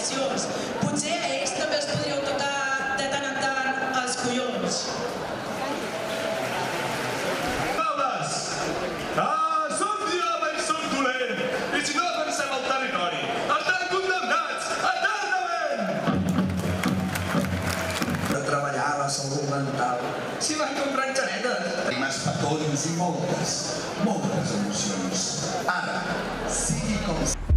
preciós. Potser a ells també els podríeu tocar de tant en tant els collons. Homes! Som diable i som dolent! I si no defensem el territori, estan condemnats eternament! De treballar la salut mental. Si van comprant xanetes! Rimes, petons i moltes emocions. Ara, sigui com sigui.